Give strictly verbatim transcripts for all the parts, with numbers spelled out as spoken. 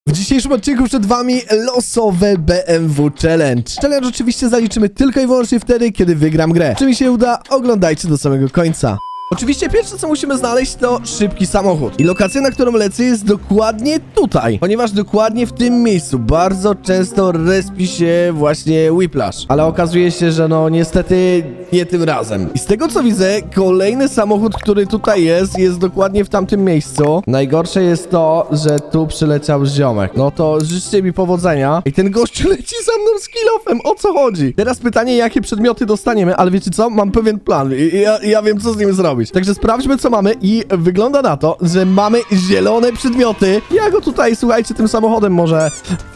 W dzisiejszym odcinku przed wami losowe B M W Challenge. Challenge oczywiście zaliczymy tylko i wyłącznie wtedy, kiedy wygram grę. Czy mi się uda? Oglądajcie do samego końca. Oczywiście pierwsze, co musimy znaleźć, to szybki samochód. I lokacja, na którą lecę, jest dokładnie tutaj. Ponieważ dokładnie w tym miejscu bardzo często respi się właśnie Whiplash. Ale okazuje się, że no niestety nie tym razem. I z tego, co widzę, kolejny samochód, który tutaj jest, jest dokładnie w tamtym miejscu. Najgorsze jest to, że tu przyleciał ziomek. No to życzcie mi powodzenia. I ten gościu leci za mną z kill-offem. O co chodzi? Teraz pytanie, jakie przedmioty dostaniemy, ale wiecie co? Mam pewien plan. I ja, ja wiem, co z nim zrobić. Także sprawdźmy, co mamy i wygląda na to, że mamy zielone przedmioty. Ja go tutaj, słuchajcie, tym samochodem może...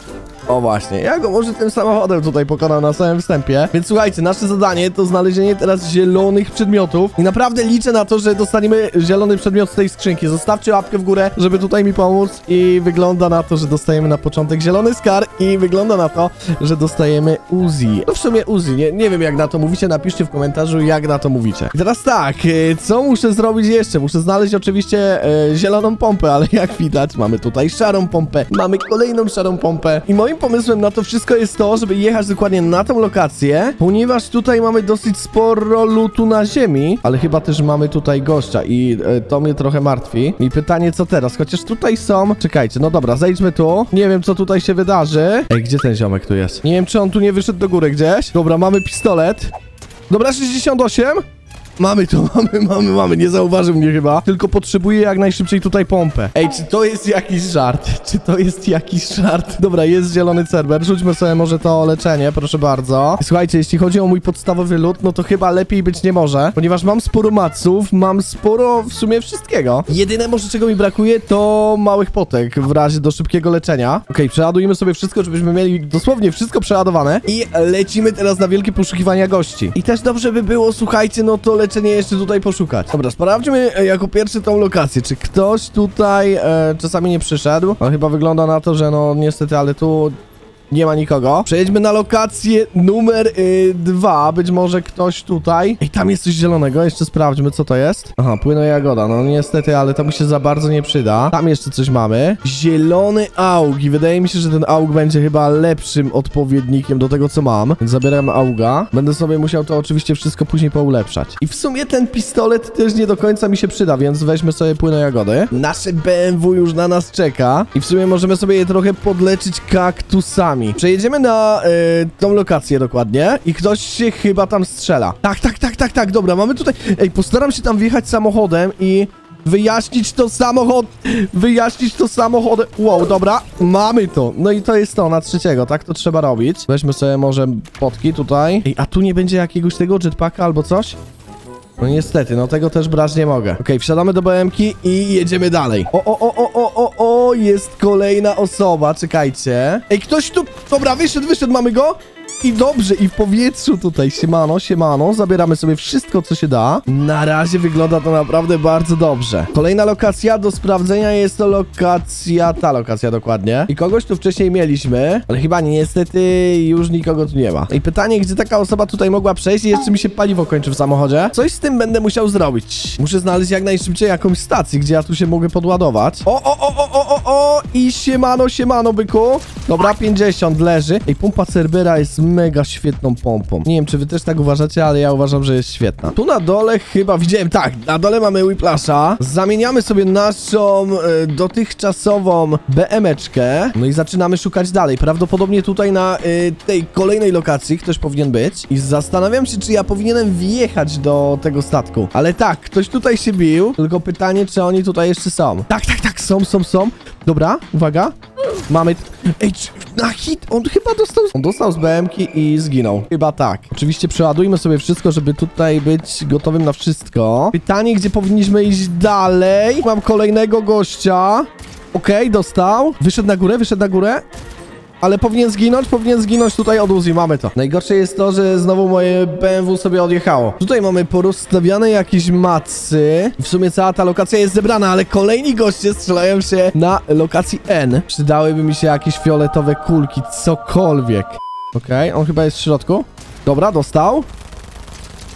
O właśnie, ja go może tym samochodem tutaj pokonam na samym wstępie. Więc słuchajcie, nasze zadanie to znalezienie teraz zielonych przedmiotów. I naprawdę liczę na to, że dostaniemy zielony przedmiot z tej skrzynki. Zostawcie łapkę w górę, żeby tutaj mi pomóc. I wygląda na to, że dostajemy na początek zielony skar. I wygląda na to, że dostajemy Uzi. No w sumie Uzi, nie, nie wiem jak na to mówicie. Napiszcie w komentarzu, jak na to mówicie. I teraz tak, co muszę zrobić jeszcze? Muszę znaleźć oczywiście e, zieloną pompę, ale jak widać, mamy tutaj szarą pompę. Mamy kolejną szarą pompę. I moim pomysłem na to wszystko jest to, żeby jechać dokładnie na tą lokację, ponieważ tutaj mamy dosyć sporo lutu na ziemi, ale chyba też mamy tutaj gościa i e, to mnie trochę martwi. I pytanie, co teraz? Chociaż tutaj są... Czekajcie, no dobra, zejdźmy tu. Nie wiem, co tutaj się wydarzy. Ej, gdzie ten ziomek tu jest? Nie wiem, czy on tu nie wyszedł do góry gdzieś. Dobra, mamy pistolet. Dobra, sześćdziesiąt osiem. Mamy to, mamy, mamy, mamy, nie zauważył mnie chyba. Tylko potrzebuję jak najszybciej tutaj pompę. Ej, czy to jest jakiś żart? Czy to jest jakiś żart? Dobra, jest zielony Cerber. Rzućmy sobie może to leczenie, proszę bardzo. Słuchajcie, jeśli chodzi o mój podstawowy loot, no to chyba lepiej być nie może. Ponieważ mam sporo maców, mam sporo w sumie wszystkiego. Jedyne może czego mi brakuje to małych potek w razie do szybkiego leczenia. Okej, okay, przeładujmy sobie wszystko, żebyśmy mieli dosłownie wszystko przeładowane. I lecimy teraz na wielkie poszukiwania gości. I też dobrze by było, słuchajcie, no to leczenie jeszcze tutaj poszukać. Dobra, sprawdźmy jako pierwszy tą lokację. Czy ktoś tutaj e, czasami nie przyszedł? No chyba wygląda na to, że no niestety, ale tu nie ma nikogo. Przejdźmy na lokację numer y, dwa. Być może ktoś tutaj. Ej, tam jest coś zielonego. Jeszcze sprawdźmy, co to jest. Aha, płyno jagoda. No niestety, ale to mi się za bardzo nie przyda. Tam jeszcze coś mamy. Zielony aug. I wydaje mi się, że ten aug będzie chyba lepszym odpowiednikiem do tego, co mam. Więc zabieram auga. Będę sobie musiał to oczywiście wszystko później poulepszać. I w sumie ten pistolet też nie do końca mi się przyda, więc weźmy sobie płyno jagody. Nasze B M W już na nas czeka. I w sumie możemy sobie je trochę podleczyć kaktusami. Przejedziemy na y, tą lokację dokładnie i ktoś się chyba tam strzela. Tak, tak, tak, tak, tak, dobra, mamy tutaj... Ej, postaram się tam wjechać samochodem i wyjaśnić to samochod... Wyjaśnić to samochodem... Wow, dobra, mamy to. No i to jest to, na trzeciego, tak to trzeba robić. Weźmy sobie może potki tutaj. Ej, a tu nie będzie jakiegoś tego jetpacka albo coś? No niestety, no tego też brać nie mogę. Okej, okay, wsiadamy do B M ki i jedziemy dalej. O, o, o, o, o, o, o, jest kolejna osoba, czekajcie. Ej, ktoś tu... Dobra, wyszedł, wyszedł, mamy go? I dobrze, i w powietrzu tutaj, siemano, siemano, zabieramy sobie wszystko, co się da. Na razie wygląda to naprawdę bardzo dobrze. Kolejna lokacja do sprawdzenia jest to lokacja, ta lokacja dokładnie. I kogoś tu wcześniej mieliśmy, ale chyba niestety już nikogo tu nie ma. I pytanie, gdzie taka osoba tutaj mogła przejść i jeszcze mi się paliwo kończy w samochodzie. Coś z tym będę musiał zrobić. Muszę znaleźć jak najszybciej jakąś stację, gdzie ja tu się mogę podładować. O, o, o, o, o, o, o, i siemano, siemano, byku. Dobra, pięćdziesiąt leży. Ej, pompa Cerbera jest mega świetną pompą. Nie wiem, czy wy też tak uważacie, ale ja uważam, że jest świetna. Tu na dole chyba widziałem, tak, na dole mamy Whiplasha. Zamieniamy sobie naszą e, dotychczasową B M eczkę. No i zaczynamy szukać dalej. Prawdopodobnie tutaj na e, tej kolejnej lokacji ktoś powinien być. I zastanawiam się, czy ja powinienem wjechać do tego statku. Ale tak, ktoś tutaj się bił. Tylko pytanie, czy oni tutaj jeszcze są. Tak, tak, tak, są, są, są. Dobra, uwaga. Mamy... Ej, na hit! On chyba dostał... On dostał z B M ki i zginął. Chyba tak. Oczywiście przeładujmy sobie wszystko, żeby tutaj być gotowym na wszystko. Pytanie, gdzie powinniśmy iść dalej? Mam kolejnego gościa. Okej, okay, dostał. Wyszedł na górę, wyszedł na górę. Ale powinien zginąć, powinien zginąć tutaj od Uzi, mamy to. Najgorsze jest to, że znowu moje B M W sobie odjechało. Tutaj mamy porozstawiane jakieś macy. W sumie cała ta lokacja jest zebrana, ale kolejni goście strzelają się na lokacji N. Przydałyby mi się jakieś fioletowe kulki, cokolwiek. Okej, okay, on chyba jest w środku. Dobra, dostał.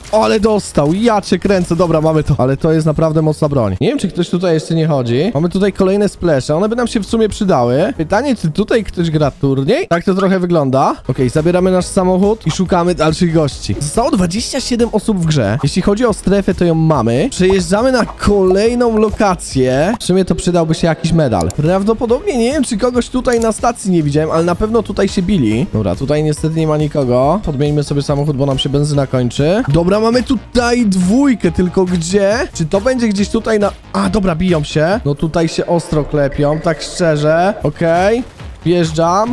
Ale dostał, ja cię kręcę, dobra, mamy to. Ale to jest naprawdę mocna broń. Nie wiem, czy ktoś tutaj jeszcze nie chodzi. Mamy tutaj kolejne splesze, one by nam się w sumie przydały. Pytanie, czy tutaj ktoś gra turniej? Tak to trochę wygląda. Okej, okay, zabieramy nasz samochód i szukamy dalszych gości. Zostało dwadzieścia siedem osób w grze. Jeśli chodzi o strefę, to ją mamy. Przejeżdżamy na kolejną lokację. W sumie to przydałby się jakiś medal. Prawdopodobnie nie wiem, czy kogoś tutaj na stacji nie widziałem, ale na pewno tutaj się bili. Dobra, tutaj niestety nie ma nikogo. Podmieńmy sobie samochód, bo nam się benzyna kończy. Dobra, mamy tutaj dwójkę, tylko gdzie? Czy to będzie gdzieś tutaj na... A, dobra, biją się. No tutaj się ostro klepią, tak szczerze. Okej, okay. Wjeżdżam.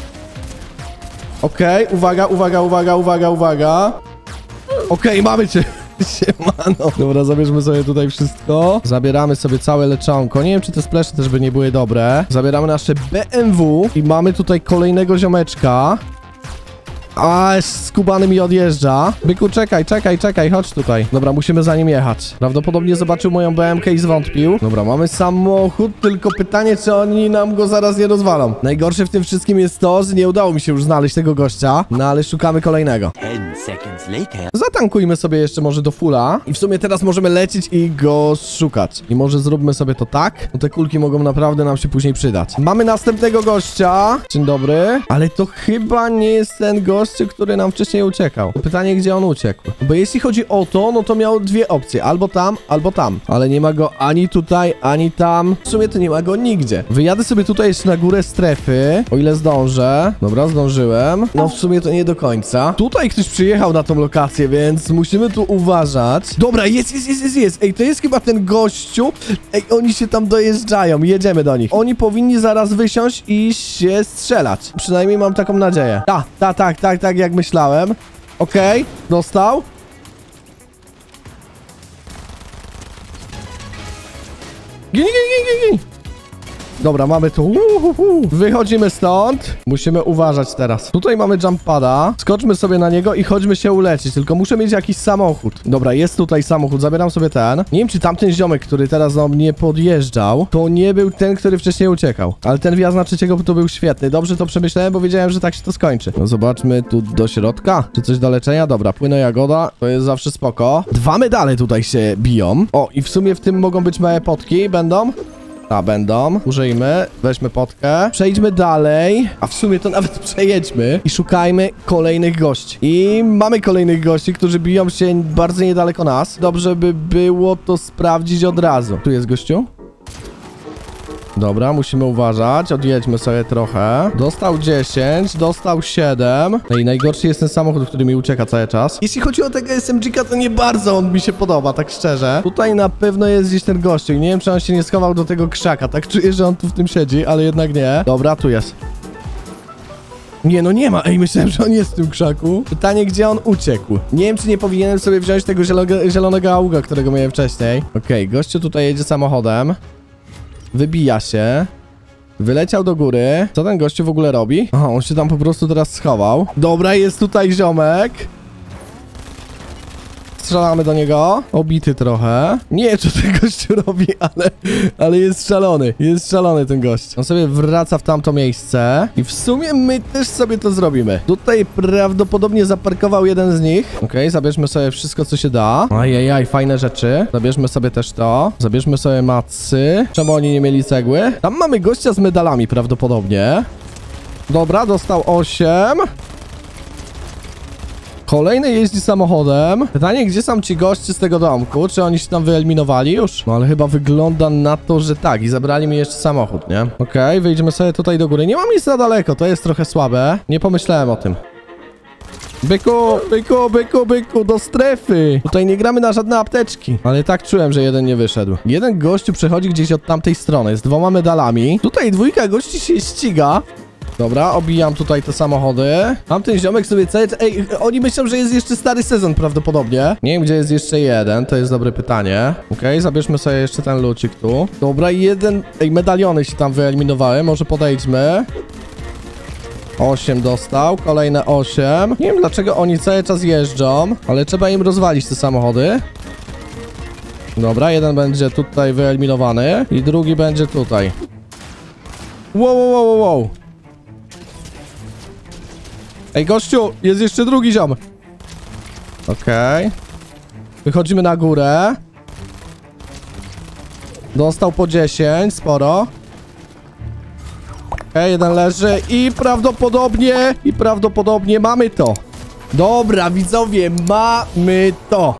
Okej, okay. uwaga, uwaga, uwaga, uwaga, uwaga. Okej, okay, mamy cię. Siemano. Dobra, zabierzmy sobie tutaj wszystko. Zabieramy sobie całe leczonko. Nie wiem, czy te splesze też by nie były dobre. Zabieramy nasze B M W i mamy tutaj kolejnego ziomeczka. A, skubany mi odjeżdża. Byku, czekaj, czekaj, czekaj, chodź tutaj. Dobra, musimy za nim jechać. Prawdopodobnie zobaczył moją B M K i zwątpił. Dobra, mamy samochód, tylko pytanie, czy oni nam go zaraz nie rozwalą. Najgorsze w tym wszystkim jest to, że nie udało mi się już znaleźć tego gościa, no ale szukamy kolejnego. Zatankujmy sobie jeszcze może do fulla i w sumie teraz możemy lecieć i go szukać. I może zróbmy sobie to tak, bo te kulki mogą naprawdę nam się później przydać. Mamy następnego gościa. Dzień dobry. Ale to chyba nie jest ten gość, który nam wcześniej uciekał. Pytanie, gdzie on uciekł. Bo jeśli chodzi o to, no to miał dwie opcje. Albo tam, albo tam. Ale nie ma go ani tutaj, ani tam. W sumie to nie ma go nigdzie. Wyjadę sobie tutaj jeszcze na górę strefy, o ile zdążę. Dobra, zdążyłem. No w sumie to nie do końca. Tutaj ktoś przyjechał na tą lokację, więc musimy tu uważać. Dobra, jest, jest, jest, jest, jest. Ej, to jest chyba ten gościu. Ej, oni się tam dojeżdżają. Jedziemy do nich. Oni powinni zaraz wysiąść i się strzelać. Przynajmniej mam taką nadzieję. Ta, ta, tak, tak. Tak, tak jak myślałem. Okej, okay, dostał. Gini, gini, gini. Dobra, mamy tu. Uhuhu. Wychodzimy stąd. Musimy uważać teraz. Tutaj mamy jump pada. Skoczmy sobie na niego i chodźmy się ulecieć. Tylko muszę mieć jakiś samochód. Dobra, jest tutaj samochód. Zabieram sobie ten. Nie wiem, czy tamten ziomek, który teraz do mnie podjeżdżał, to nie był ten, który wcześniej uciekał. Ale ten wjazd na trzeciego to był świetny. Dobrze to przemyślałem, bo wiedziałem, że tak się to skończy. No zobaczmy tu do środka. Czy coś do leczenia? Dobra, płynę jagoda. To jest zawsze spoko. Dwa medale tutaj się biją. O, i w sumie w tym mogą być małe potki. Będą? A, będą. Użyjmy. Weźmy potkę. Przejdźmy dalej. A w sumie to nawet przejedźmy. I szukajmy kolejnych gości. I mamy kolejnych gości, którzy biją się bardzo niedaleko nas. Dobrze by było to sprawdzić od razu. Tu jest gościu? Dobra, musimy uważać. Odjedźmy sobie trochę. Dostał dziesięć, dostał siedem. No i najgorszy jest ten samochód, który mi ucieka cały czas. Jeśli chodzi o tego S M G-ka, to nie bardzo on mi się podoba, tak szczerze. Tutaj na pewno jest gdzieś ten gościu i nie wiem, czy on się nie schował do tego krzaka. Tak czuję, że on tu w tym siedzi, ale jednak nie. Dobra, tu jest. Nie, no nie ma. Ej, myślałem, że on jest w tym krzaku. Pytanie, gdzie on uciekł. Nie wiem, czy nie powinienem sobie wziąć tego zielonego, zielonego auga, którego miałem wcześniej. Okej, okay, gościu tutaj jedzie samochodem. Wybija się. Wyleciał do góry. Co ten gościu w ogóle robi? Aha, on się tam po prostu teraz schował. Dobra, jest tutaj ziomek. Strzelamy do niego. Obity trochę. Nie wiem, co ten gościu robi, ale, ale jest szalony. Jest szalony ten gość. On sobie wraca w tamto miejsce. I w sumie my też sobie to zrobimy. Tutaj prawdopodobnie zaparkował jeden z nich. Okej, okay, zabierzmy sobie wszystko, co się da. Ajajaj, fajne rzeczy. Zabierzmy sobie też to. Zabierzmy sobie macy. Czemu oni nie mieli cegły? Tam mamy gościa z medalami prawdopodobnie. Dobra, dostał osiem. Kolejny jeździ samochodem. Pytanie, gdzie są ci goście z tego domku? Czy oni się tam wyeliminowali już? No ale chyba wygląda na to, że tak. I zabrali mi jeszcze samochód, nie? Okej, okay, wyjdziemy sobie tutaj do góry. Nie mam nic za daleko, to jest trochę słabe. Nie pomyślałem o tym. Byku, byku, byku, byku, do strefy. Tutaj nie gramy na żadne apteczki. Ale tak czułem, że jeden nie wyszedł. Jeden gościu przechodzi gdzieś od tamtej strony. Z dwoma medalami. Tutaj dwójka gości się ściga. Dobra, obijam tutaj te samochody. Tamten ziomek sobie cały... Ej, oni myślą, że jest jeszcze stary sezon prawdopodobnie. Nie wiem, gdzie jest jeszcze jeden. To jest dobre pytanie. Okej, okay, zabierzmy sobie jeszcze ten lucik tu. Dobra, jeden... Ej, medaliony się tam wyeliminowały. Może podejdźmy. osiem dostał. Kolejne osiem. Nie wiem, dlaczego oni cały czas jeżdżą, ale trzeba im rozwalić te samochody. Dobra, jeden będzie tutaj wyeliminowany i drugi będzie tutaj. Wow, wow, wow, wow. Ej, gościu, jest jeszcze drugi ziom. Okej. Okay. Wychodzimy na górę. Dostał po dziesięć, sporo. Okej, jeden leży i prawdopodobnie, i prawdopodobnie mamy to. Dobra, widzowie, mamy to.